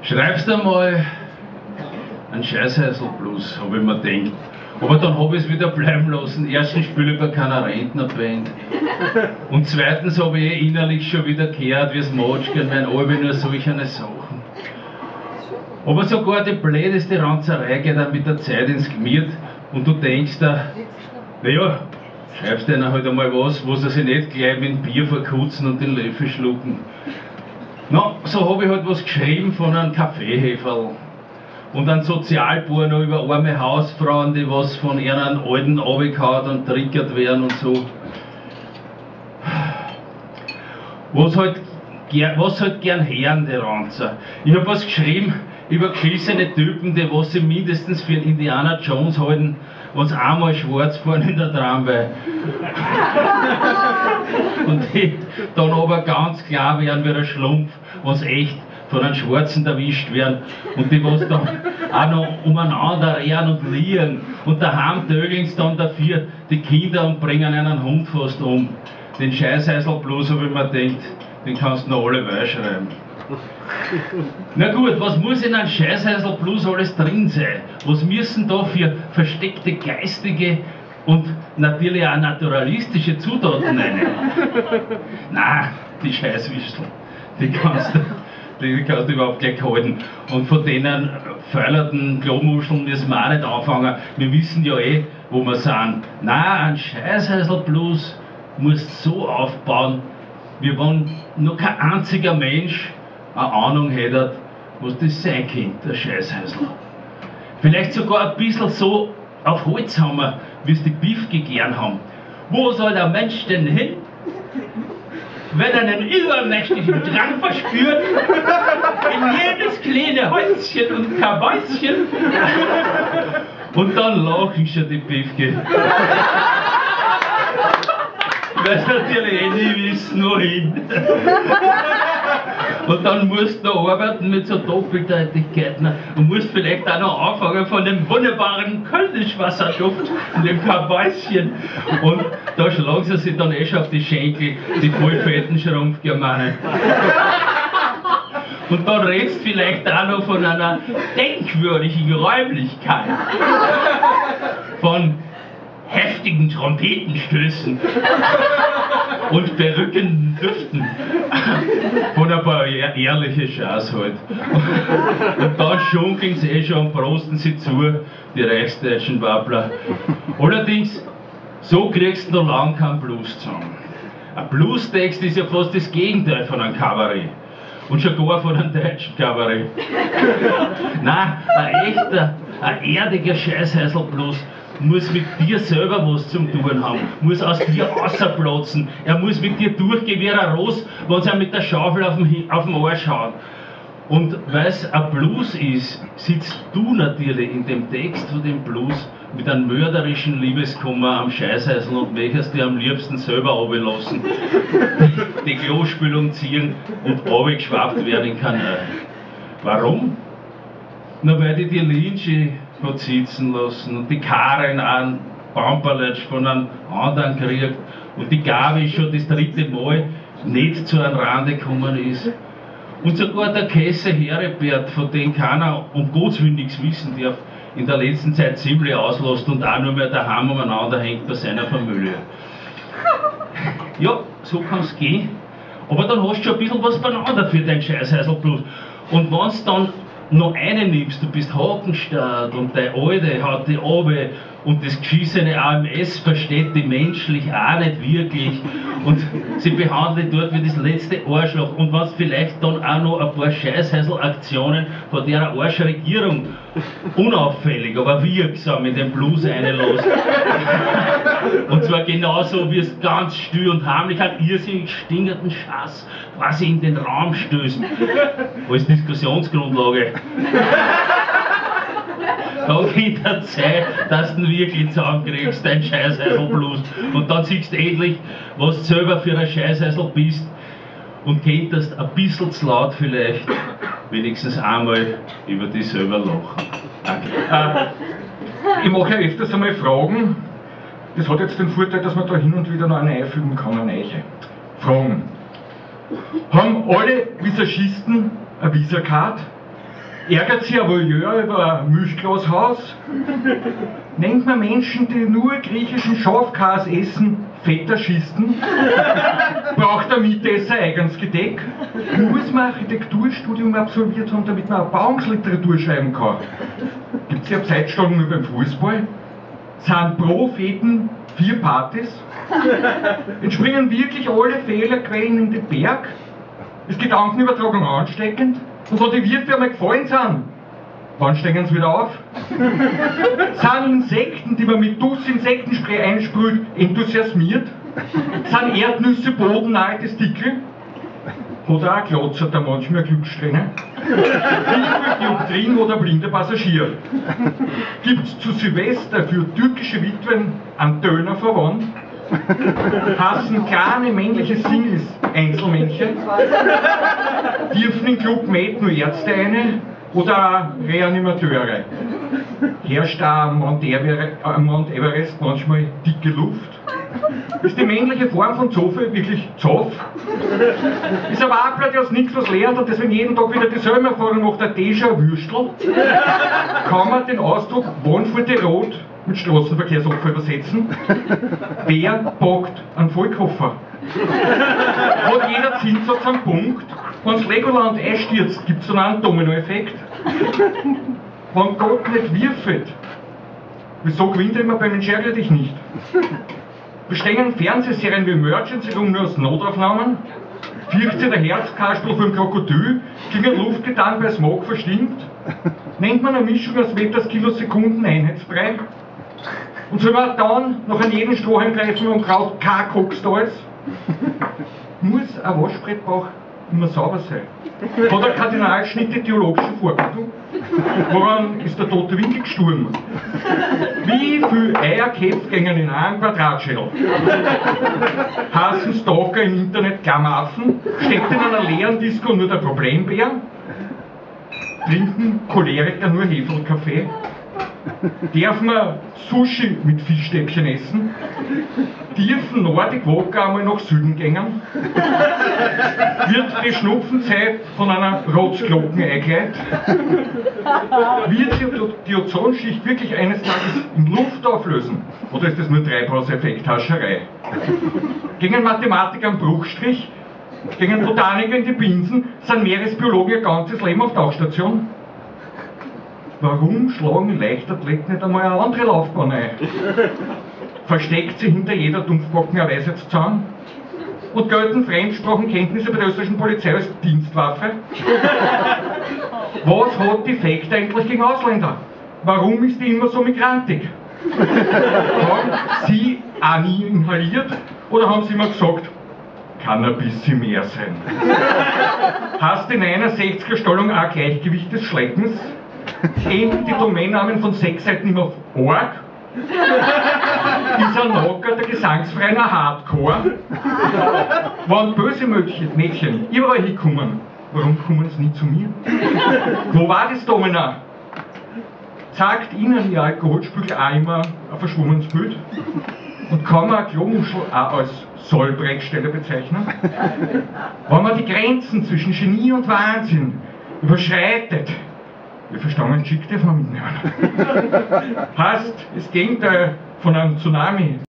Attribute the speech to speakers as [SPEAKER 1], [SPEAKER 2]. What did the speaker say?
[SPEAKER 1] Schreibst du mal einen Scheißhäusl-Blues, habe ich mir gedacht. Aber dann habe ich es wieder bleiben lassen. Erstens spiele ich bei keiner Rentnerband. Und zweitens habe ich innerlich schon wieder gehört, wie es Matschgern werden, alle nur solche Sachen. Aber sogar die blödeste Ranzerei geht dann mit der Zeit ins Gemüt und du denkst da, naja, schreibst dir halt einmal was, wo sie sich nicht gleich mit dem Bier verkutzen und den Löffel schlucken. Na, so habe ich halt was geschrieben von einem Kaffeeheferl. Und ein Sozialporno über arme Hausfrauen, die was von ihren Alten runtergehauen und triggert werden und so. Was halt gern hören, die Ranzer. Ich habe was geschrieben über geschissene Typen, die was sie mindestens für einen Indiana Jones halten, wenn sie einmal schwarz fahren in der Tramway. Und die dann aber ganz klar werden wie ein Schlumpf, wenn sie echt von einem Schwarzen erwischt werden und die was dann auch noch umeinander rennen und liegen und daheim tögeln sie dann dafür die Kinder und bringen einen Hund fast um. Den Scheißhäusl-Blues habe ich mir gedacht, den kannst du noch alle schreiben. Na gut, was muss in einem Scheißhäusl-Blues alles drin sein? Was müssen da für versteckte geistige und natürlich auch naturalistische Zutaten rein? Nein, die Scheißwichtel, die kannst du überhaupt gleich halten. Und von denen feulerten Klomuscheln müssen wir auch nicht anfangen. Wir wissen ja eh, wo wir sind. Nein, ein Scheißhäusl-Blues muss so aufbauen, wie wenn noch kein einziger Mensch eine Ahnung hätte, was das sein könnte, der Scheißhäusl. Vielleicht sogar ein bisschen so auf Holzhammer, wie es die Biefke gern haben. Wo soll der Mensch denn hin, wenn er einen übermächtigen Drang verspürt, in jedes kleine Häuschen und Kabäuschen? Und dann lachen schon die Biefke. Weil sie natürlich eh nie wissen, wohin. Und dann musst du arbeiten mit so Doppeldeutigkeiten und musst vielleicht auch noch anfangen von dem wunderbaren Kölnischwasserduft und dem Kabäuschen. Und da schlagen sie sich dann eh schon auf die Schenkel, die vollfetten Schrumpfgermanen. Und dann redst du vielleicht auch noch von einer denkwürdigen Räumlichkeit. Von heftigen Trompetenstößen und berückenden Düften von ein paar ehrliche Schaß halt. Und dann schunkeln sie eh schon und prosten sie zu, die reichsdeutschen Wappler. Allerdings, so kriegst du noch lang keinen Blues zusammen. Ein Bluestext ist ja fast das Gegenteil von einem Kabarett. Und schon gar von einem deutschen Kabarett. Nein, ein echter, ein erdiger Scheißhäusl-Blues muss mit dir selber was zum tun haben, muss aus dir rausplatzen, er muss mit dir durchgehen wie ein Ross, wenn sie mit der Schaufel auf den Arsch hauen. Und weil es ein Blues ist, sitzt du natürlich in dem Text von dem Blues mit einem mörderischen Liebeskummer am Scheißhäusl und möchtest dir am liebsten selber runterlassen, die Klospülung ziehen und runtergeschwappt werden in Kanal. Warum? Na, weil die Linsche hat sitzen lassen und die Karin einen Bamperletsch von einem anderen kriegt und die Gabi schon das 3. Mal nicht zu einem Rande gekommen ist. Und sogar der Käse Heribert, von dem keiner um Gottes Willen nichts wissen darf, in der letzten Zeit ziemlich auslässt und auch nur mehr daheim umeinander hängt bei seiner Familie. Ja, so kann es gehen. Aber dann hast du schon ein bisschen was beieinander für dein Scheißhäusl-Blues. Und wenn es dann noch eine nimmst, du bist Hakenstadt und dein Alte haut die runter und das geschissene AMS versteht die menschlich auch nicht wirklich und sie behandelt dort wie das letzte Arschloch und was vielleicht dann auch noch ein paar Scheißhäusl-Aktionen von der Arschregierung unauffällig, aber wirksam in den Blues reinlässt. Und zwar genauso wie es ganz still und heimlich einen irrsinnig stingernden Schaß quasi in den Raum stößen. Als Diskussionsgrundlage. Da geht der Zeit, dass du ihn wirklich zusammenkriegst, dein Scheißhäusl-Blues. Und dann siehst du endlich, was du selber für ein Scheißhäusl bist und könntest ein bisschen zu laut vielleicht wenigstens einmal über dich selber lachen. Danke.
[SPEAKER 2] Ich mache ja öfters einmal Fragen. Das hat jetzt den Vorteil, dass man da hin und wieder noch eine einfügen kann, eine Eiche. Fragen. Haben alle Visagisten eine Visacard? Ärgert sich ein Voyeur über ein Milchglashaus? Nennt man Menschen, die nur griechischen Schafkäse essen, Fetaschisten? Braucht der Mietesser eigens Gedeck? Muss man Architekturstudium absolviert haben, damit man eine Bauungsliteratur schreiben kann? Gibt es ja Zeitstellungen nur beim Fußball? Sind pro Feten 4 Partys? Entspringen wirklich alle Fehlerquellen in den Berg? Ist Gedankenübertragung ansteckend? Und wo die Wirte einmal gefallen sind, wann steigen sie wieder auf? Sind Insekten, die man mit Dus Insektenspray einsprüht, enthusiasmiert? Sind Erdnüsse bodennahe Testikel? Oder auch glotzert da manchmal Glückssträhne? Dioptrien oder blinde Passagier? Gibt's zu Silvester für türkische Witwen einen Döner verwandt? Hassen kleine männliche Singles Einzelmännchen? Dürfen im Club Med nur Ärzte eine oder auch Reanimateure? Herrscht da am Mount Everest manchmal dicke Luft? Ist die männliche Form von Zofe wirklich Zoff? Ist ein Wackler, der aus nichts was lernt und deswegen jeden Tag wieder dieselbe Erfahrung macht, der Déjà-Würstel? Kann man den Ausdruck Wohnfulte Rot mit Straßenverkehrsopfer übersetzen? Wer packt einen Vollkoffer? Hat jeder Zinssatz einen Punkt? Wenn das Legoland einstürzt, gibt es dann einen Dominoeffekt? Wenn Gott nicht wirft, wieso gewinnt er immer beim Entschärgle dich nicht? Bestehen Fernsehserien wie Emergency Room nur aus Notaufnahmen? Fürchtet sich der Herzkastel vom Krokodil? Klingelt Luftgetan bei Smog verstimmt? Nennt man eine Mischung aus Meterskilo Sekunden Einheitsbrei? Und soll man dann noch an jeden Strohhalm greifen und braucht kein Koks da ist? Muss ein Waschbrettbauch immer sauber sein? Hat ein Kardinalschnitt die theologische Vorbildung? Woran ist der tote Winkel gestorben? Wie viel Eierköpfe gingen in einen Quadratschädel? Hassen Stalker im Internet Klammaffen? Steckt in einer leeren Disco nur der Problembär? Trinken Choleriker nur Heffelkaffee? Darf man Sushi mit Fischstäbchen essen? Dürfen Nordic Wodka einmal nach Süden gängen? Wird die Schnupfenzeit von einer Rotzglocken eingleitet? Wird die Ozonschicht wirklich eines Tages in Luft auflösen? Oder ist das nur Treibhauseffekt, Hascherei? Gegen einen Mathematiker am Bruchstrich? Gegen einen Botaniker in die Binsen? Sind Meeresbiologen ihr ganzes Leben auf Tauchstation? Warum schlagen Leichtathleten nicht einmal eine andere Laufbahn ein? Versteckt sie hinter jeder Dumpfbacken eine Weisheitszahn? Und gelten Fremdsprachenkenntnisse bei der österreichischen Polizei als Dienstwaffe? Was hat die Fekt eigentlich gegen Ausländer? Warum ist die immer so migrantig? Haben sie auch nie inhaliert oder haben sie immer gesagt, kann ein bisschen mehr sein? Hast in einer 60er-Stellung auch Gleichgewicht des Schleppens? Enden die Domainnamen von 6 Seiten immer auf Org? Ist ein Nocker der gesangsfreien Hardcore? Wenn böse Mädchen überall hinkommen, warum kommen sie nicht zu mir? Wo war das Domina? Zeigt ihnen ihr Alkoholspügel auch immer ein verschwommenes Bild? Und kann man eine Klomuschel auch als Sollbreckstelle bezeichnen? Wenn man die Grenzen zwischen Genie und Wahnsinn überschreitet, wir verstanden, schick darf man mitnehmen. Heißt, das Gegenteil von einem Tsunami.